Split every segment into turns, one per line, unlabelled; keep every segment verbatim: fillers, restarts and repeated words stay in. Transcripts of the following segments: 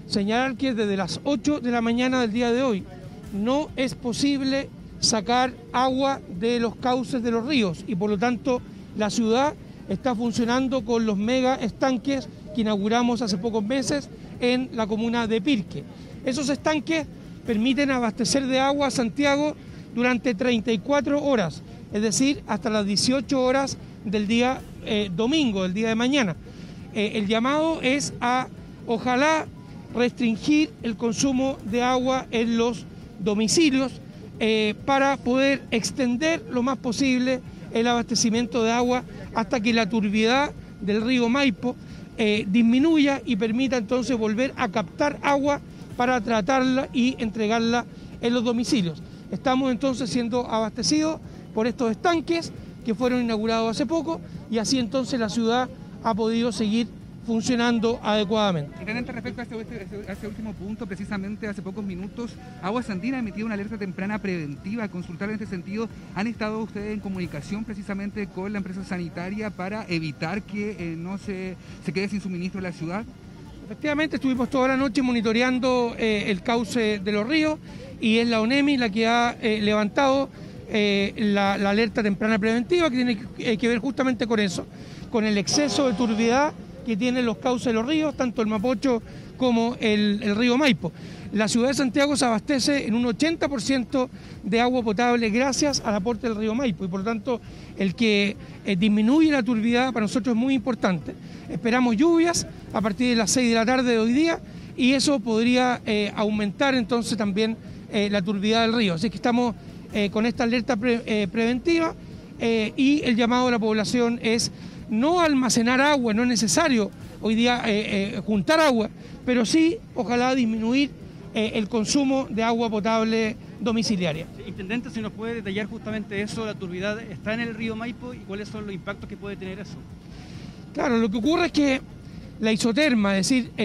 señalar que desde las ocho de la mañana del día de hoy no es posible sacar agua de los cauces de los ríos y por lo tanto la ciudad está funcionando con los mega estanques que inauguramos hace pocos meses en la comuna de Pirque. Esos estanques permiten abastecer de agua a Santiago durante treinta y cuatro horas, es decir, hasta las dieciocho horas del día eh, domingo, del día de mañana. Eh, el llamado es a, ojalá, restringir el consumo de agua en los domicilios eh, para poder extender lo más posible el abastecimiento de agua hasta que la turbiedad del río Maipo eh, disminuya y permita entonces volver a captar agua para tratarla y entregarla en los domicilios. Estamos entonces siendo abastecidos por estos estanques que fueron inaugurados hace poco y así entonces la ciudad ha podido seguir funcionando adecuadamente.
Intendente, respecto a este, a este último punto, precisamente hace pocos minutos, Aguas Andinas ha emitido una alerta temprana preventiva. Consultar en este sentido, ¿han estado ustedes en comunicación precisamente con la empresa sanitaria para evitar que eh, no se, se quede sin suministro en la ciudad?
Efectivamente, estuvimos toda la noche monitoreando eh, el cauce de los ríos y es la ONEMI la que ha eh, levantado eh, la, la alerta temprana preventiva que tiene que, eh, que ver justamente con eso, con el exceso de turbiedad que tienen los cauces de los ríos, tanto el Mapocho como el, el río Maipo. La ciudad de Santiago se abastece en un ochenta por ciento de agua potable gracias al aporte del río Maipo y por lo tanto el que eh, disminuye la turbiedad para nosotros es muy importante. Esperamos lluvias a partir de las seis de la tarde de hoy día y eso podría eh, aumentar entonces también eh, la turbiedad del río. Así que estamos eh, con esta alerta pre, eh, preventiva eh, y el llamado de la población es no almacenar agua, no es necesario hoy día eh, eh, juntar agua, pero sí, ojalá disminuir eh, el consumo de agua potable domiciliaria.
Sí, Intendente, si nos puede detallar justamente eso, la turbiedad está en el río Maipo y cuáles son los impactos que puede tener eso.
Claro, lo que ocurre es que la isoterma, es decir,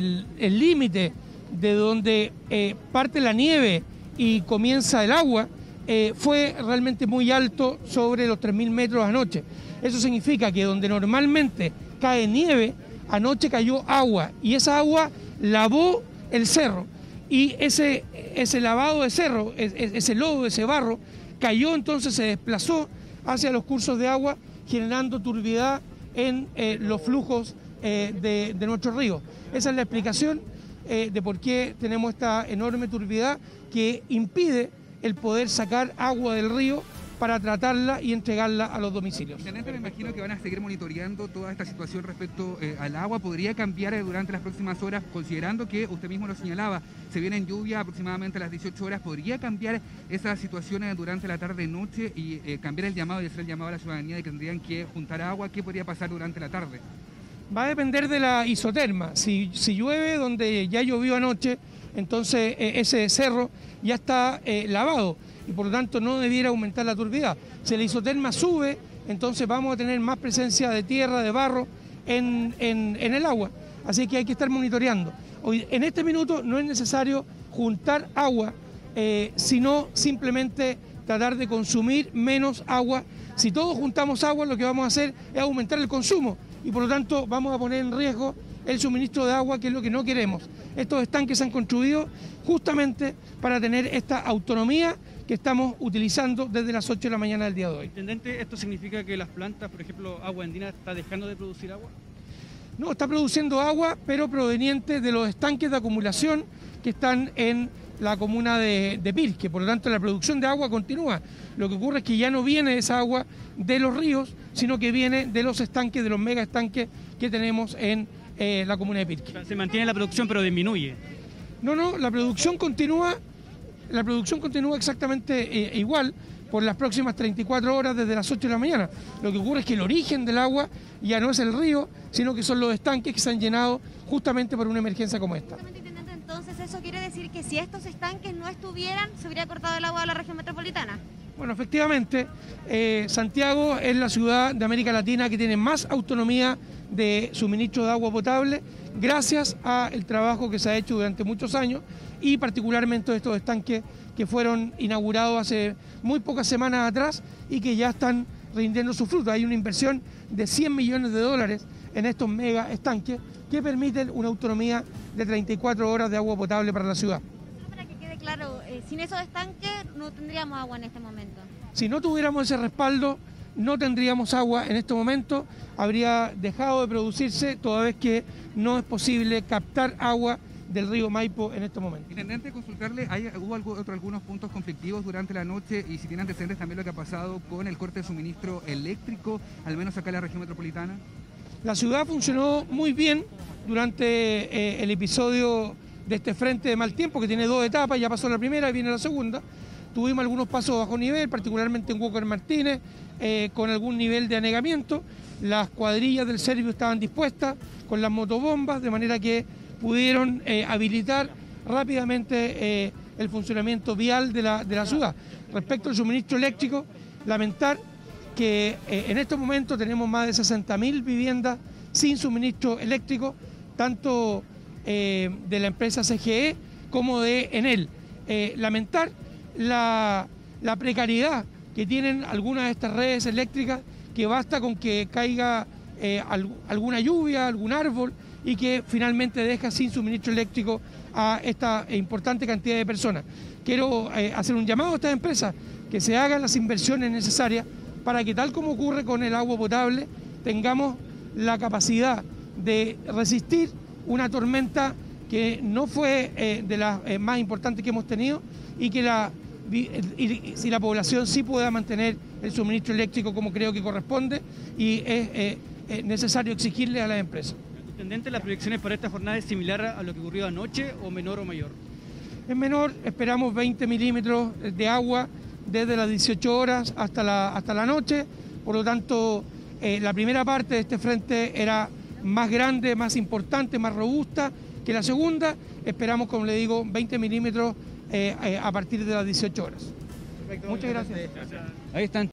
el límite de donde eh, parte la nieve y comienza el agua, eh, fue realmente muy alto sobre los tres mil metros anoche. Eso significa que donde normalmente cae nieve, anoche cayó agua y esa agua lavó el cerro y ese, ese lavado de cerro, ese lodo, ese barro, cayó entonces, se desplazó hacia los cursos de agua generando turbiedad en eh, los flujos eh, de, de nuestro río. Esa es la explicación eh, de por qué tenemos esta enorme turbiedad que impide el poder sacar agua del río para tratarla y entregarla a los domicilios.
Intendente, me imagino que van a seguir monitoreando toda esta situación respecto eh, al agua. ¿Podría cambiar eh, durante las próximas horas, considerando que usted mismo lo señalaba, se vienen lluvias aproximadamente a las dieciocho horas? ¿Podría cambiar esas situaciones durante la tarde-noche y eh, cambiar el llamado y hacer el llamado a la ciudadanía de que tendrían que juntar agua? ¿Qué podría pasar durante la tarde?
Va a depender de la isoterma. Si, si llueve donde ya llovió anoche, entonces eh, ese cerro ya está eh, lavado y por lo tanto no debiera aumentar la turbiedad. Si la isoterma sube, entonces vamos a tener más presencia de tierra, de barro en, en, en el agua. Así que hay que estar monitoreando. Hoy, en este minuto no es necesario juntar agua, eh, sino simplemente tratar de consumir menos agua. Si todos juntamos agua, lo que vamos a hacer es aumentar el consumo y por lo tanto vamos a poner en riesgo el suministro de agua, que es lo que no queremos. Estos estanques se han construido justamente para tener esta autonomía que estamos utilizando desde las ocho de la mañana del día de hoy.
Intendente, ¿esto significa que las plantas, por ejemplo, Agua Andina, está dejando de producir agua?
No, está produciendo agua, pero proveniente de los estanques de acumulación que están en la comuna de, de Pirque. Por lo tanto, la producción de agua continúa. Lo que ocurre es que ya no viene esa agua de los ríos, sino que viene de los estanques, de los mega estanques que tenemos en eh, la comuna de Pirque.
O sea, se mantiene la producción, pero disminuye.
No, no, la producción continúa, la producción continúa exactamente eh, igual por las próximas treinta y cuatro horas desde las ocho de la mañana. Lo que ocurre es que el origen del agua ya no es el río, sino que son los estanques que se han llenado justamente por una emergencia como esta.
Entonces, ¿eso quiere decir que si estos estanques no estuvieran, se hubiera cortado el agua de la región metropolitana?
Bueno, efectivamente, eh, Santiago es la ciudad de América Latina que tiene más autonomía de suministro de agua potable gracias al trabajo que se ha hecho durante muchos años y particularmente estos estanques que fueron inaugurados hace muy pocas semanas atrás y que ya están rindiendo su fruto. Hay una inversión de cien millones de dólares en estos mega estanques que permiten una autonomía de treinta y cuatro horas de agua potable para la ciudad.
Para que quede claro, eh, sin esos estanques no tendríamos agua en este momento.
Si no tuviéramos ese respaldo, no tendríamos agua en este momento, habría dejado de producirse toda vez que no es posible captar agua del río Maipo en este momento.
Intendente, consultarle, ¿hay, ¿hubo algo, otro, algunos puntos conflictivos durante la noche y si tiene antecedentes también lo que ha pasado con el corte de suministro eléctrico, al menos acá en la región metropolitana?
La ciudad funcionó muy bien durante eh, el episodio de este frente de mal tiempo, que tiene dos etapas, ya pasó la primera y viene la segunda. Tuvimos algunos pasos bajo nivel, particularmente en Walker Martínez, eh, con algún nivel de anegamiento. Las cuadrillas del Servio estaban dispuestas con las motobombas, de manera que pudieron eh, habilitar rápidamente eh, el funcionamiento vial de la, de la ciudad. Respecto al suministro eléctrico, lamentar que eh, en estos momentos tenemos más de sesenta mil viviendas sin suministro eléctrico, tanto eh, de la empresa C G E como de Enel. Eh, lamentar la, la precariedad que tienen algunas de estas redes eléctricas, que basta con que caiga eh, al, alguna lluvia, algún árbol, y que finalmente deja sin suministro eléctrico a esta importante cantidad de personas. Quiero eh, hacer un llamado a estas empresas que se hagan las inversiones necesarias para que, tal como ocurre con el agua potable, tengamos la capacidad de resistir una tormenta que no fue eh, de las eh, más importantes que hemos tenido y que la, y, y, si la población sí pueda mantener el suministro eléctrico como creo que corresponde y es eh, eh, necesario exigirle a las empresas.
Intendente, ¿las proyecciones para esta jornada es similar a lo que ocurrió anoche o menor o mayor?
Es menor, esperamos veinte milímetros de agua desde las dieciocho horas hasta la, hasta la noche, por lo tanto eh, la primera parte de este frente era más grande, más importante, más robusta que la segunda. Esperamos, como le digo, veinte milímetros eh, eh, a partir de las dieciocho horas.
Perfecto,
Muchas gracias.
gracias.
Ahí están.